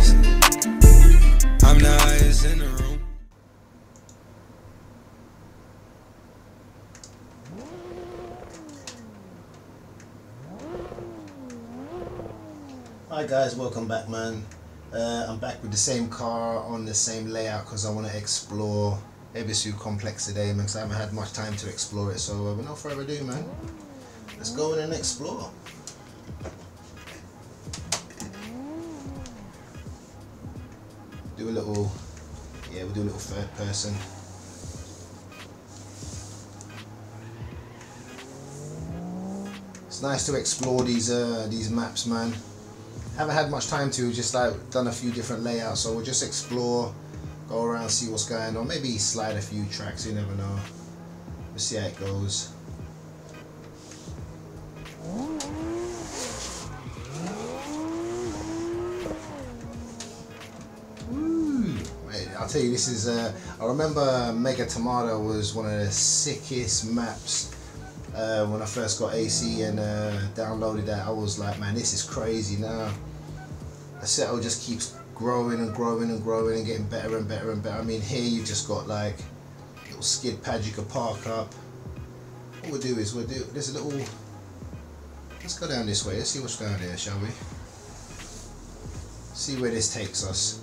highest. I'm the highest in the room. Hi guys, welcome back, man. I'm back with the same car on the same layout because I want to explore Ebisu Complex today, man, because I haven't had much time to explore it. So with no further ado, man, let's go in and explore. Do a little, yeah, we'll do a little third person. It's nice to explore these maps, man. Haven't had much time to, just like done a few different layouts, so we'll just explore, go around, see what's going on, maybe slide a few tracks, you never know. We'll see how it goes. Woo! Wait, I'll tell you, this is I remember Mega Tomato was one of the sickest maps when I first got AC and downloaded that. I was like, man, this is crazy. Now the settle just keeps growing and growing and growing and getting better and better and better. I mean, here you've just got like a little skid pad you can park up. What we'll do is there's a little, let's go down this way, let's see what's down there, shall we? See where this takes us.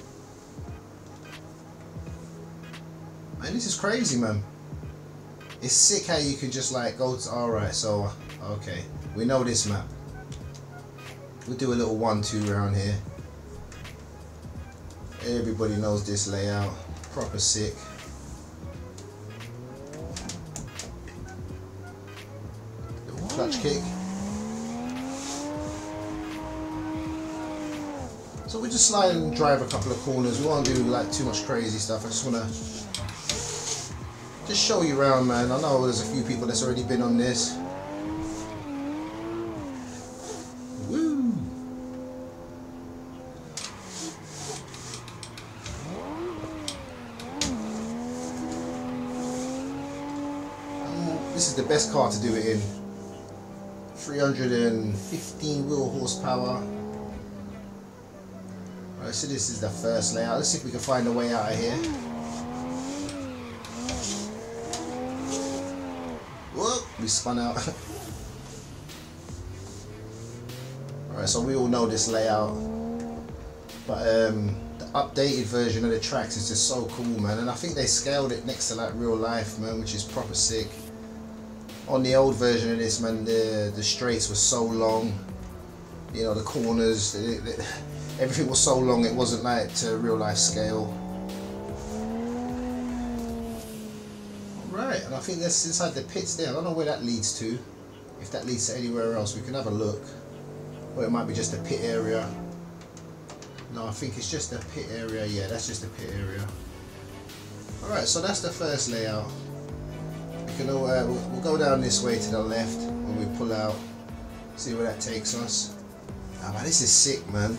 Man, this is crazy, man. It's sick how you can just like go to, alright, so, okay, we know this map. We'll do a little 1-2 round here. Everybody knows this layout, proper sick. Little clutch kick. So we just slide and drive a couple of corners. We won't do like too much crazy stuff. I just want to just show you around, man. I know there's a few people that's already been on this. Woo! This is the best car to do it in. 315 wheel horsepower. Alright, so this is the first layout. Let's see if we can find a way out of here. Whoop, we spun out. Alright, so we all know this layout, but the updated version of the tracks is just so cool, man, and I think they scaled it next to like real life, man, which is proper sick. On the old version of this, man, the straights were so long, you know, the corners, everything was so long, it wasn't like to real life scale. Right, and I think that's inside the pits there. I don't know where that leads to. If that leads to anywhere else, we can have a look. Or it might be just a pit area. No, I think it's just a pit area. Yeah, that's just a pit area. Alright, so that's the first layout. We can we'll go down this way to the left when we pull out. See where that takes us. Ah, man, this is sick, man.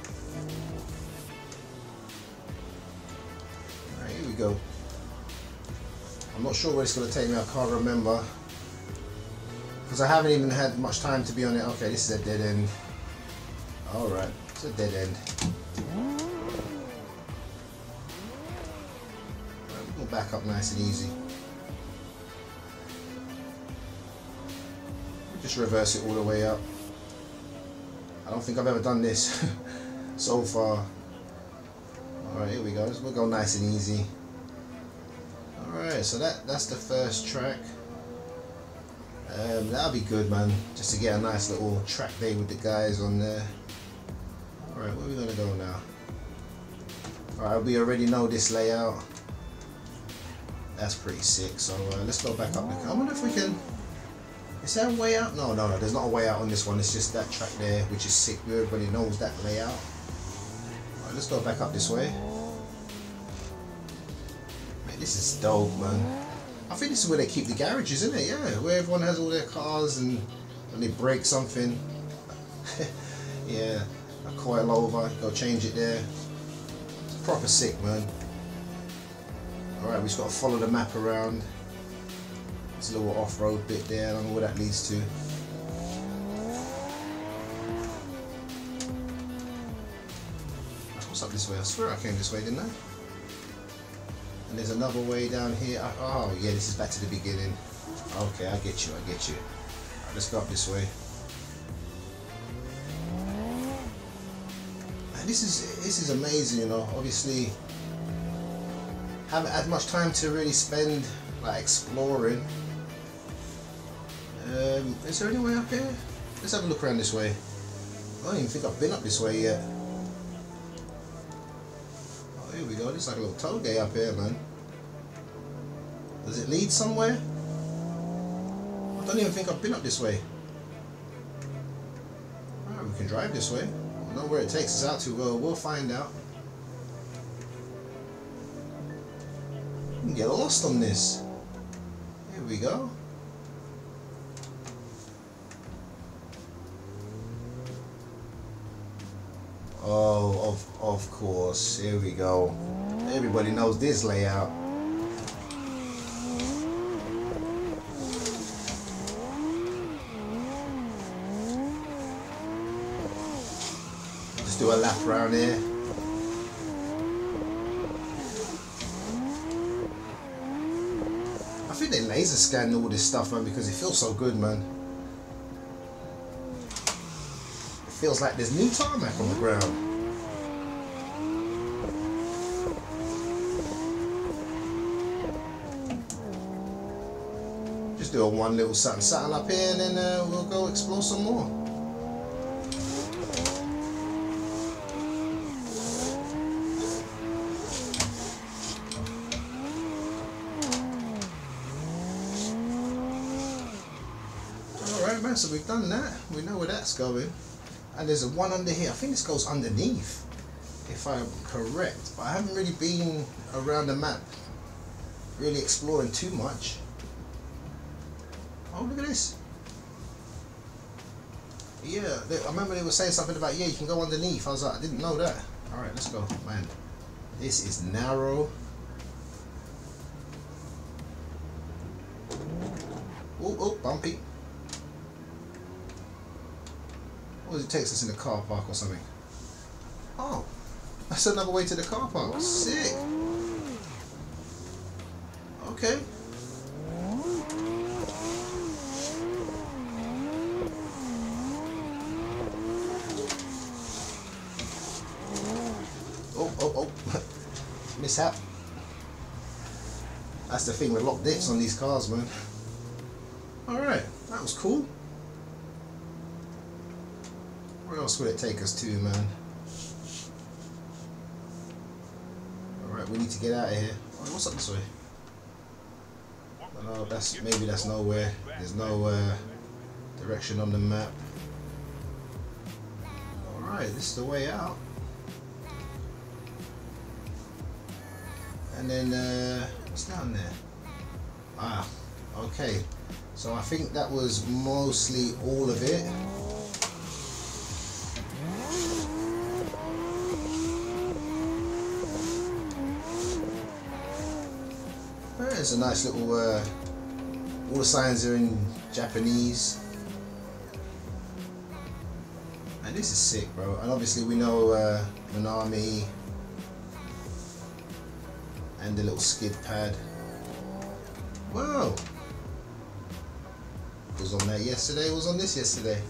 Alright, here we go. I'm not sure where it's going to take me, I can't remember. Because I haven't even had much time to be on it. Okay, this is a dead end. Alright, it's a dead end. Right, we'll go back up nice and easy. Just reverse it all the way up. I don't think I've ever done this so far. Alright, here we go. We'll go nice and easy. Alright, so that's the first track. That'll be good, man, just to get a nice little track day with the guys on there. Alright, where are we going to go now? Alright, we already know this layout. That's pretty sick, so let's go back up the car. I wonder if we can... Is there a way out? No, there's not a way out on this one. It's just that track there, which is sick. Everybody knows that layout. Alright, let's go back up this way. Man, this is dope, man. I think this is where they keep the garages, isn't it? Yeah, where everyone has all their cars and when they break something. Yeah, a coil over, go change it there. It's proper sick, man. Alright, we just got to follow the map around. There's a little off-road bit there, I don't know where that leads to. way. I swear I came this way, didn't I? And there's another way down here. Oh yeah, this is back to the beginning. Okay, I get you. Right, let's go up this way. And this is amazing, you know. Obviously, haven't had much time to really spend like exploring. Is there any way up here? Let's have a look around this way. I don't even think I've been up this way yet. Oh, here we go. There's like a little toll gate up here, man. Does it lead somewhere? I don't even think I've been up this way. Alright, we can drive this way. I don't know where it takes us out to. Well, we'll find out. We can get lost on this. Here we go. Oh, of course. Here we go. Everybody knows this layout. Just do a lap around here. I think they laser scan all this stuff, man, because it feels so good, man. Feels like there's new tarmac on the ground. Just do a one little something up here, and then we'll go explore some more. Alright, man, so we've done that. We know where that's going. And there's a one under here. I think this goes underneath, if I'm correct. But I haven't really been around the map, really exploring too much. Oh, look at this. Yeah, I remember they were saying something about, yeah, you can go underneath. I was like, I didn't know that. Alright, let's go. Man, this is narrow. Oh, bumpy. Or it takes us in the car park or something. Oh, that's another way to the car park. Sick. Okay. Oh. Mishap. That's the thing with locked dips on these cars, man. Alright, that was cool. Where else would it take us to, man? Alright, we need to get out of here. Oh, what's up this way? No, maybe that's nowhere. There's no direction on the map. Alright, this is the way out. And then, what's down there? Ah, okay. So I think that was mostly all of it. There's a nice little, all the signs are in Japanese. And this is sick, bro. And obviously we know Minami and the little skid pad. Whoa! Was on that yesterday, was on this yesterday.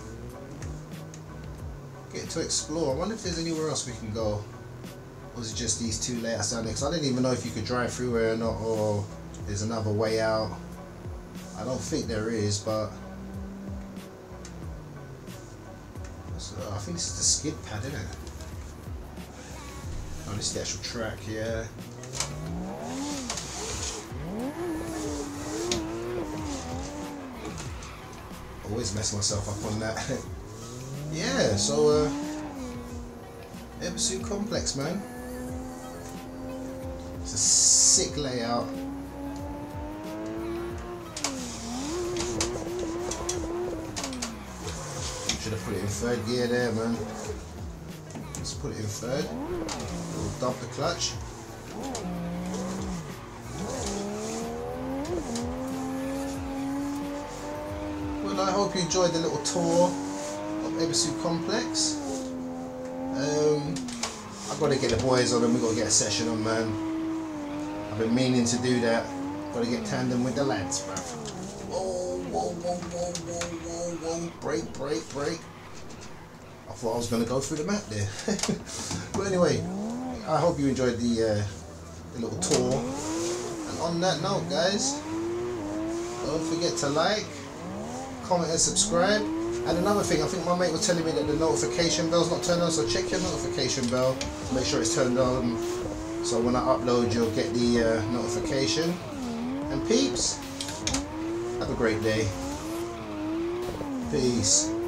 Get to explore. I wonder if there's anywhere else we can go. Or was it just these two layouts down there? Because I didn't even know if you could drive through here or not, or there's another way out. I don't think there is, but so I think this is the skid pad, isn't it? Oh, this is the actual track, yeah. Always mess myself up on that. Yeah, so Ebisu Complex, man. It's a sick layout. Should have put it in third gear there, man. Let's put it in third. We'll dump the clutch. Well, I hope you enjoyed the little tour of Ebisu Complex. Got to get the boys on and we got to get a session on, man. I've been meaning to do that. Got to get tandem with the lads, bruv. Whoa, whoa, whoa, whoa, whoa, whoa, whoa. Break, break, break. I thought I was going to go through the map there. But anyway, I hope you enjoyed the little tour. And on that note, guys, don't forget to like, comment and subscribe. And another thing, I think my mate was telling me that the notification bell's not turned on, so check your notification bell to make sure it's turned on, so when I upload you'll get the notification. And peeps, have a great day. Peace.